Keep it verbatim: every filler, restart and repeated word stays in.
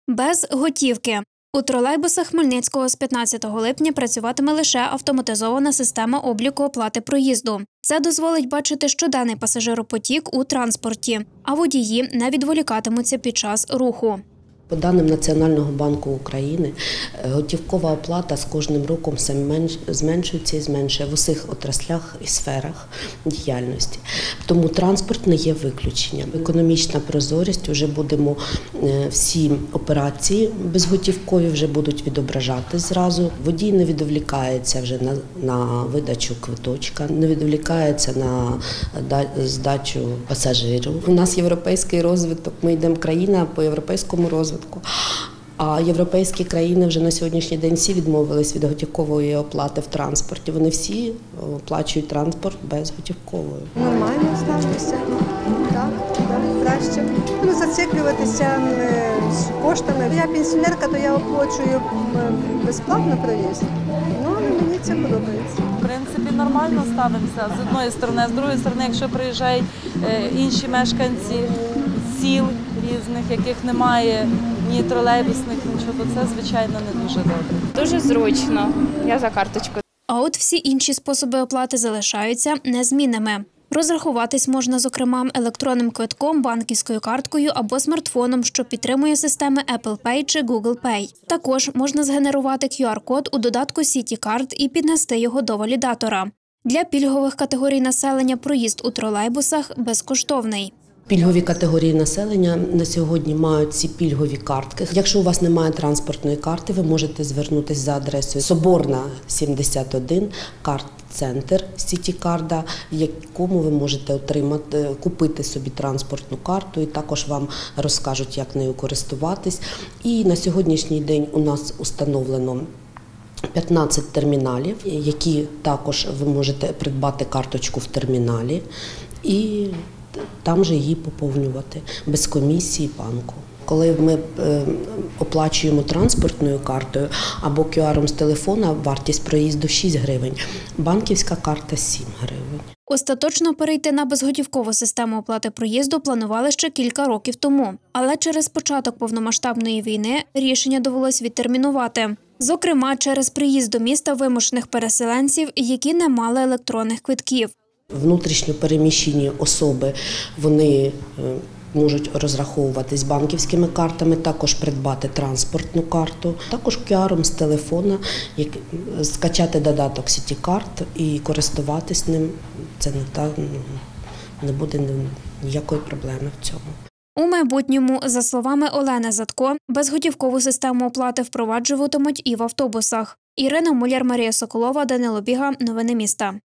Без готівки. У тролейбусах Хмельницького з п'ятнадцятого липня працюватиме лише автоматизована система обліку оплати проїзду. Це дозволить бачити щоденний пасажиропотік у транспорті, а водії не відволікатимуться під час руху. По даним Національного банку України, готівкова оплата з кожним роком все зменшується і зменшує в усіх отраслях і сферах діяльності. Тому транспорт не є виключенням. Економічна прозорість, вже будемо всі операції безготівкові вже будуть відображати зразу. Водій не відволікається вже на, на видачу квиточка, не відволікається на здачу пасажирів. У нас європейський розвиток, ми йдемо країна по європейському розвитку. А європейські країни вже на сьогоднішній день всі відмовились від готівкової оплати в транспорті. Вони всі оплачують транспорт безготівковою. Нормально ставитися, так, так, краще. Не зациклюватися з коштами. Я пенсіонерка, то я оплачую безплатно проїзд. Ну, мені це подобається. В принципі, нормально ставимося з одної сторони, а з другої сторони, якщо приїжджають інші мешканці сіл різних, яких немає ні тролейбусних, нічого, то це, звичайно, не дуже добре. Дуже зручно. Я за карточку. А от всі інші способи оплати залишаються незмінними. Розрахуватись можна, зокрема, електронним квитком, банківською карткою або смартфоном, що підтримує системи Apple Pay чи Google Pay. Також можна згенерувати кю ар-код у додатку CityCard і піднести його до валідатора. Для пільгових категорій населення проїзд у тролейбусах безкоштовний. Пільгові категорії населення на сьогодні мають ці пільгові картки. Якщо у вас немає транспортної карти, ви можете звернутися за адресою Соборна, сімдесят один, карт-центр CityCard, в якому ви можете отримати, купити собі транспортну карту, і також вам розкажуть, як нею користуватись. І на сьогоднішній день у нас установлено п'ятнадцять терміналів, які також ви можете придбати карточку в терміналі і там же її поповнювати без комісії банку. Коли ми оплачуємо транспортною картою або кю ар-ом з телефона, вартість проїзду шість гривень, банківська карта – сім гривень. Остаточно перейти на безготівкову систему оплати проїзду планували ще кілька років тому. Але через початок повномасштабної війни рішення довелось відтермінувати. Зокрема, через приїзд до міста вимушених переселенців, які не мали електронних квитків. Внутрішньо переміщені особи, вони можуть розраховуватись банківськими картами, також придбати транспортну карту, також кю ар-ом з телефона, скачати додаток CityCard і користуватись ним. Це не, та, не буде ніякої проблеми в цьому. У майбутньому, за словами Олени Задко, безготівкову систему оплати впроваджуватимуть і в автобусах. Ірина Муляр, Марія Соколова, Данило Біга. Новини міста.